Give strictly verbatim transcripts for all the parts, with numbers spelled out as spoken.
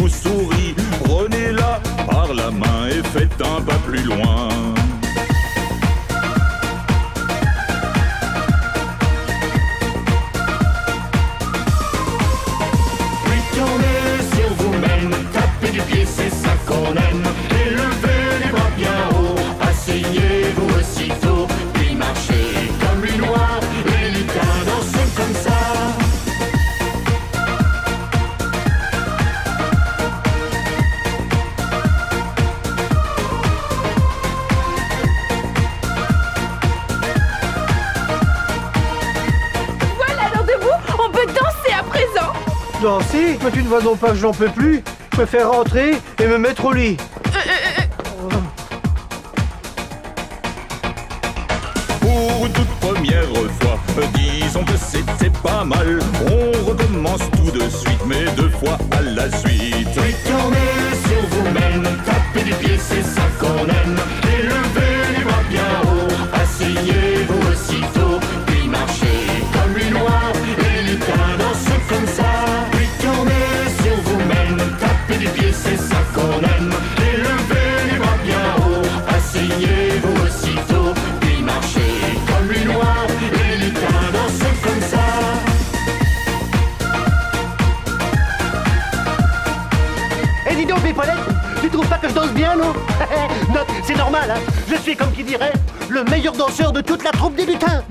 sourit. Prenez-la par la main et faites un pas plus loin. C'est ça qu'on aime. Élevez les bras bien haut, asseyez-vous aussitôt, puis marchez comme une oie. Les lutins dansent comme ça. Voilà, alors debout, on peut danser à présent. Danser? Mais tu ne vois donc pas que j'en peux plus? Je préfère rentrer et me mettre au lit. Pour une toute première fois, disons que c'était pas mal. On recommence tout de suite, mais deux fois à la suite. Retournez sur vous-même, tapez du pied, c'est ça qu'on aime. Élevez les bras bien haut, asseyez-vous aussitôt, puis marchez comme une oie. Les lutins dansent comme ça. Retournez sur vous-même, tapez du pied, c'est ça qu'on aime. Élevez les bras bien haut, asseyez-vous aussitôt, puis marchez comme une oie. Les lutins dansent comme ça. Eh dis donc, Pépolette, tu trouves pas que je danse bien, non? Non, c'est normal, hein. Je suis, comme qui dirait, le meilleur danseur de toute la troupe des lutins.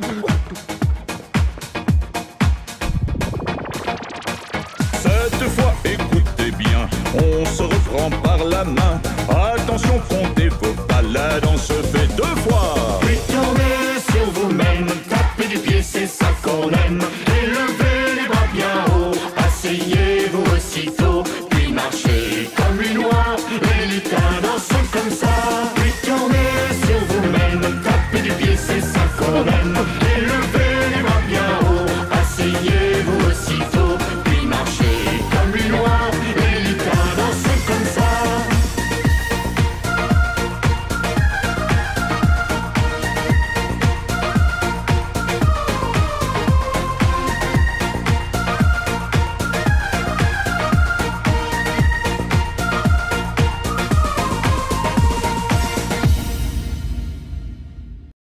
Cette fois, écoutez bien, on se reprend par la main. Attention, front